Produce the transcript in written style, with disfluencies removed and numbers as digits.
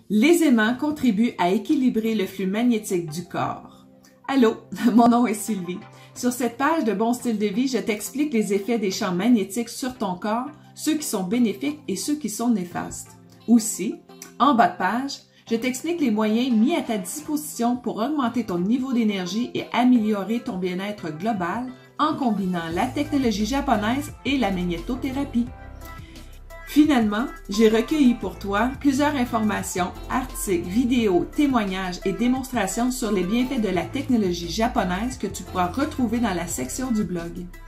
Les aimants contribuent à équilibrer le flux magnétique du corps. Allô, mon nom est Sylvie. Sur cette page de Bon Style de vie, je t'explique les effets des champs magnétiques sur ton corps, ceux qui sont bénéfiques et ceux qui sont néfastes. Aussi, en bas de page, je t'explique les moyens mis à ta disposition pour augmenter ton niveau d'énergie et améliorer ton bien-être global en combinant la technologie japonaise et la magnétothérapie. Finalement, j'ai recueilli pour toi plusieurs informations, articles, vidéos, témoignages et démonstrations sur les bienfaits de la technologie japonaise que tu pourras retrouver dans la section du blog.